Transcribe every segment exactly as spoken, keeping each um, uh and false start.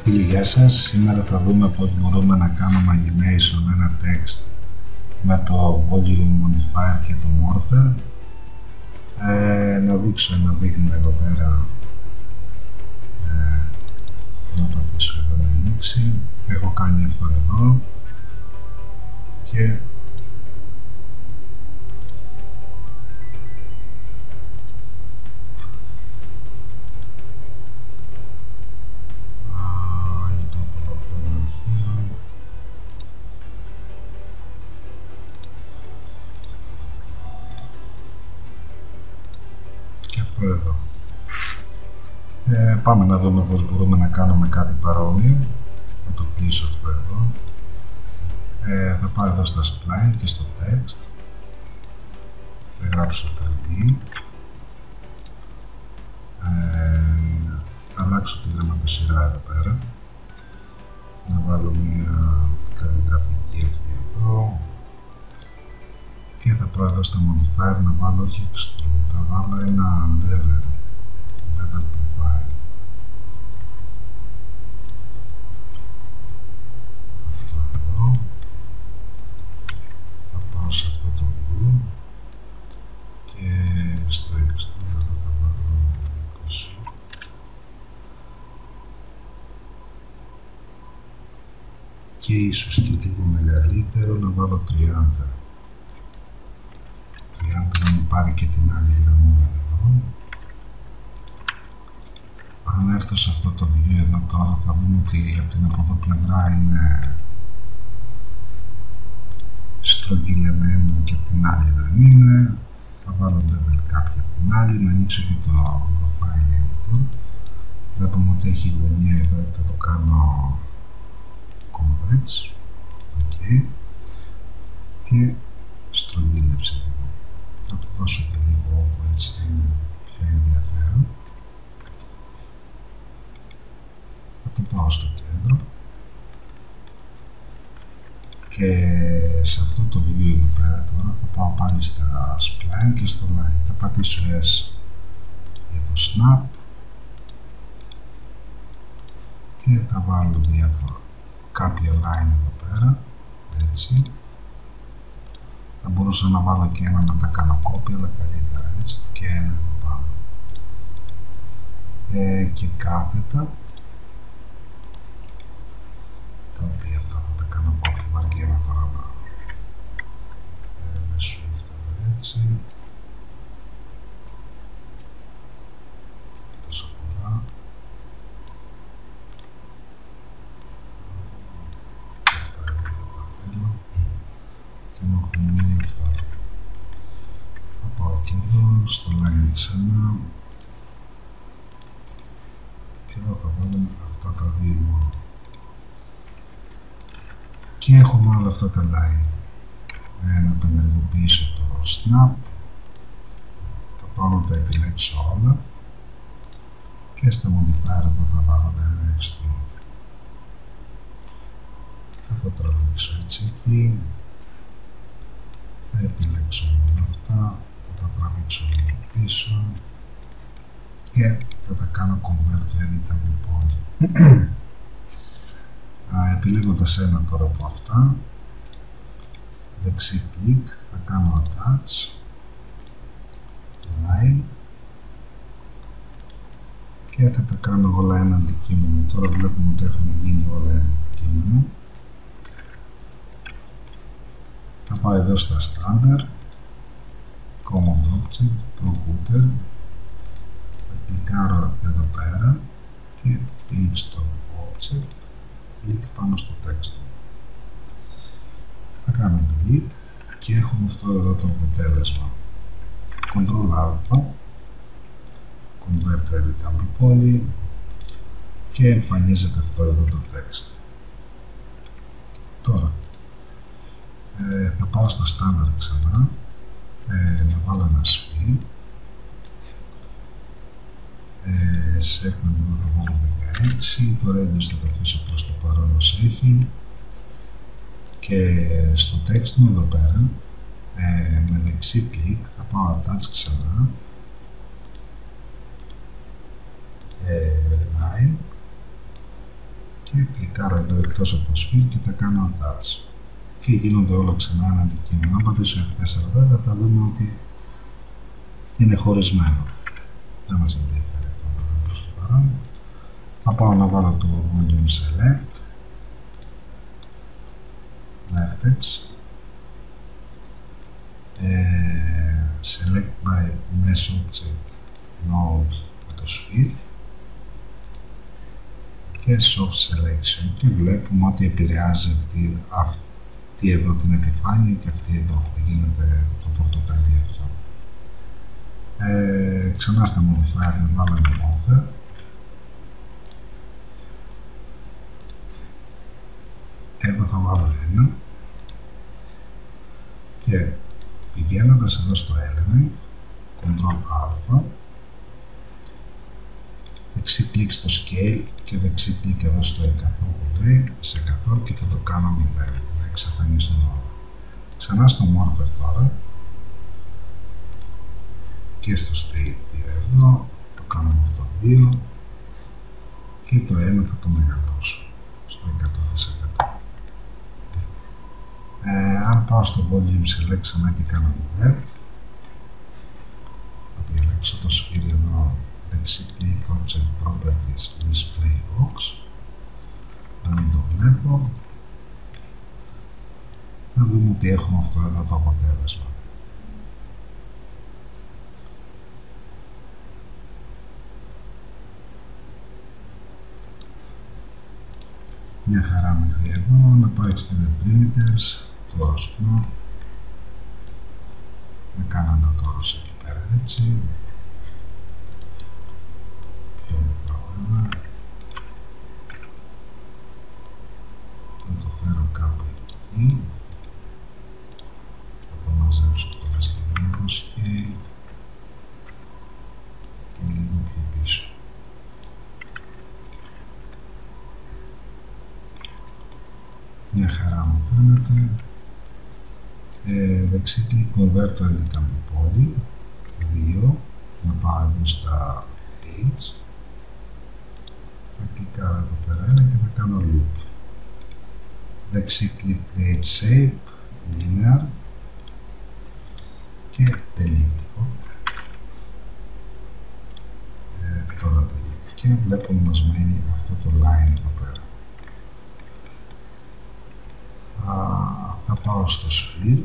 Φίλοι, γεια σας. Σήμερα θα δούμε πώς μπορούμε να κάνουμε animation ένα text με το volume modifier και το morpher. Ε, να δείξω ένα δείγμα εδώ πέρα. Ε, να πατήσω εδώ να ανοίξει. Έχω κάνει αυτό εδώ και εδώ. Ε, πάμε να δούμε πώς μπορούμε να κάνουμε κάτι παρόμοιο. Θα το κλείσω αυτό εδώ. Ε, θα πάω εδώ στα spline και στο text. Θα γράψω το D. Ε, θα αλλάξω τη γραμματοσυρά εδώ πέρα. Να βάλω μια καλλιγραφική αυτή εδώ. Και θα πάω εδώ στο modifier να βάλω όχι extrude, θα βάλω ένα bevel, bevel profile. Αυτό εδώ. Θα πάω σε αυτό το view και στο extrude εδώ θα βάλω είκοσι. Και ίσως και λίγο μεγαλύτερο να βάλω τριάντα. Να μου πάρει και την άλλη γραμμή εδώ. Αν έρθω σε αυτό το view εδώ τώρα θα δούμε ότι από την από εδώ πλευρά είναι στρογγυλεμένο και από την άλλη δεν είναι. Θα βάλω level κάποια από την άλλη, να ανοίξω και το profile editor. Βλέπουμε ότι έχει γωνία εδώ, θα το κάνω convex. Okay. Και στρογγύλεψε λίγο. Θα του δώσω και λίγο όγκο, έτσι θα είναι πιο ενδιαφέρον. Θα το πάω στο κέντρο και σε αυτό το view εδώ πέρα τώρα θα πάω πάλι στα spline και στο line. Θα πατήσω S για το snap και θα βάλω διάφορα κάποια line εδώ πέρα, έτσι. Θα μπορούσα να βάλω και ένα να τα κάνω copy, αλλά καλύτερα έτσι, και ένα εδώ πάνω. Ε, και κάθετα, τα οποία αυτά θα τα κάνω copy, βαριέμαι τώρα να ε, με shift εδώ έτσι. Τόσο πολλά. Αυτά εδώ τα θέλω. Και μου έχουν μείνει αυτά. Θα πάω και εδώ στο line ξανά και εδώ θα βάλουμε αυτά τα δύο μόνο και έχουμε όλα αυτά τα line. Ε, να απενεργοποιήσω το snap, θα πάω να τα επιλέξω όλα και στα modifier εδώ θα βάλω ένα extrude. Θα το τραβήξω έτσι εκεί. Θα επιλέξω όλα αυτά, θα τα τραβήξω λίγο πίσω και θα τα κάνω convert to editable point. Επιλέγοντας ένα τώρα από αυτά, δεξί κλικ, θα κάνω attach, line και θα τα κάνω όλα ένα αντικείμενο. Τώρα βλέπουμε ότι έχουν γίνει όλα ένα αντικείμενο. Θα πάω εδώ στα standard, command object, pro footer, θα κλικάρω εδώ πέρα και pinch στο object, κλικ πάνω στο text. Θα κάνω delete και έχουμε αυτό εδώ το αποτέλεσμα. Control α, convert to editable poly και εμφανίζεται αυτό εδώ το text. Τώρα Ε, θα πάω στα standard ξανά, ε, θα βάλω ένα sphere, ε, σε έκνομη εδώ θα βάλω δεκαέξι, το radius θα το αφήσω προς το παρόν ως έχει και στο text μου εδώ πέρα ε, με δεξί κλικ θα πάω attach ξανά, ε, line εκτός από το sphere και τα κάνω attach. Και γίνονται όλα ξανά ένα αντικείμενο. Αν πατήσω εφ τέσσερα βέβαια θα δούμε ότι είναι χωρισμένο. Δεν μας ενδιαφέρει αυτό προς το παρόν. Θα πάω να βάλω το volume select, vertex, ε, select by mesh object node με το sphere και soft selection, και βλέπουμε ότι επηρεάζει αυτή, αυτή εδώ την επιφάνεια και αυτή εδώ, γίνεται το πορτοκαλί αυτό. Ε, ξανά στα modifier να βάλω ένα buffer εδώ, θα βάλω ένα και πηγαίνοντας εδώ στο element control α, δεξί κλικ στο scale και δεξί κλικ εδώ στο εκατό που λέει σε εκατό και θα το κάνω μηδέν, θα εξαφανίσω όλα. Ξανά στο morpher τώρα και στο state εδώ το κάνω με αυτό δύο και το ένα θα το μεγαλώσω στο εκατό τοις εκατό. Ε, αν πάω στο volume select ξανά και κάνω invert, θα διαλέξω το sphere εδώ, δεξί κλικ object properties display box, να μην το βλέπω, θα δούμε ότι έχουμε αυτό εδώ το αποτέλεσμα. Μια χαρά μέχρι εδώ. Να πάω extended perimeters, το ροσκνώ, να κάνω ένα τόρος εκεί πέρα έτσι, πιο μικρό βέβαια, θα το φέρω κάπου εκεί, θα το μαζέψω κιόλας λίγο με το scale και λίγο πιο πίσω. Μια χαρά μου φαίνεται. Ε, δεξί κλικ convert το editable poly δύο, να πάω εδώ στα edge, θα κλικάρω εδώ πέρα ένα και θα κάνω loop. Δεξί κλικ create shape linear και delete. Ε, τώρα delete και βλέπουμε μας μένει αυτό το line εδώ πέρα. Θα πάω στο sphere,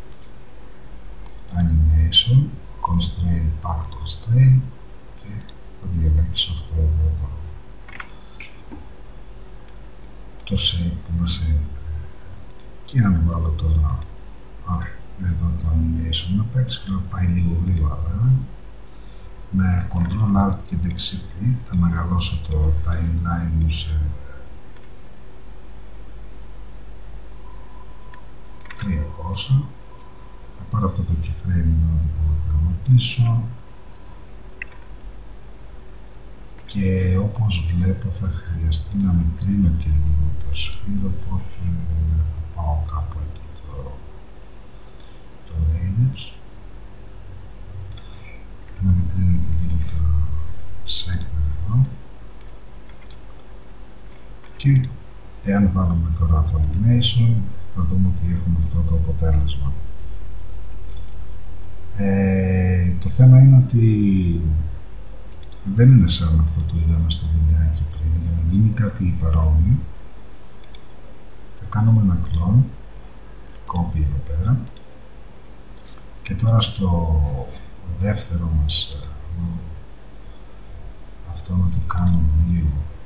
animation, constraint, path constraint και θα διαλέξω αυτό εδώ το, το shape που μας έμεινε. Και αν βάλω τώρα α, εδώ το animation να παίξει, να πάει λίγο γρήγορα βέβαια, με control alt και δεξί κλικ θα μεγαλώσω το timeline μου σε τριακόσια. Θα πάρω αυτό το keyframe εδώ που θα τερματίσω και όπως βλέπω θα χρειαστεί να μικρύνω και λίγο το sphere, οπότε θα πάω κάπου εκεί το, το radius, να μικρύνω και λίγο το segment εδώ και εάν βάλουμε τώρα το animation θα δούμε ότι έχουμε αυτό το αποτέλεσμα. Ε, το θέμα είναι ότι δεν είναι σαν αυτό που είδαμε στο βιντεάκι πριν. Για να γίνει κάτι παρόμοιο θα κάνουμε ένα clone, copy εδώ πέρα και τώρα στο δεύτερο μας αυτό να το κάνω δύο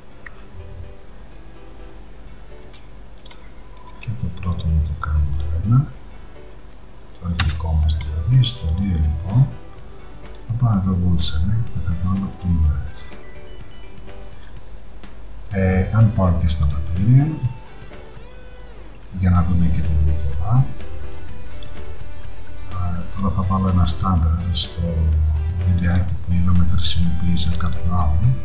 και το πρώτο να το κάνω ένα, το αρχικό μας δηλαδή. Στο δύο λοιπόν θα πάω εδώ wall select και θα βάλω invert. Ε, αν πάω και στα material για να δούμε και την διαφορά, ε, τώρα θα βάλω ένα στάνταρ στο βιντεάκι που είδαμε, χρησιμοποίησα κάποιο άλλο.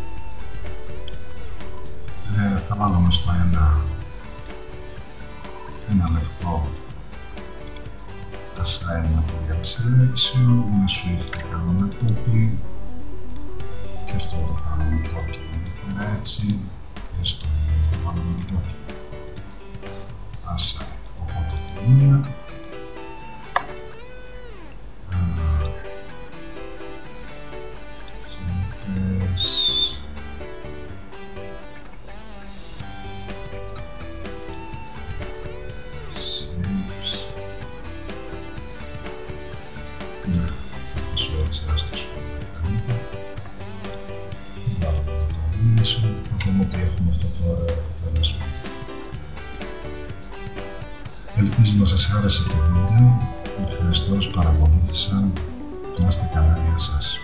Ε, θα βάλουμε στο ένα ένα λευκό assign material selection, με swift θα κάνω ένα copy και αυτό το κάνουμε κόκκινο εδώ πέρα έτσι και στο θα βάλουμε κόκκινο. τώρα στο σχόλιο φαίνεται. Βάλουμε το animation, θα δούμε ότι έχουμε αυτό το ωραίο αποτέλεσμα. Ελπίζω να σας άρεσε το βίντεο. Ευχαριστώ όσους παρακολούθησαν. Να είστε καλά, γεια σας.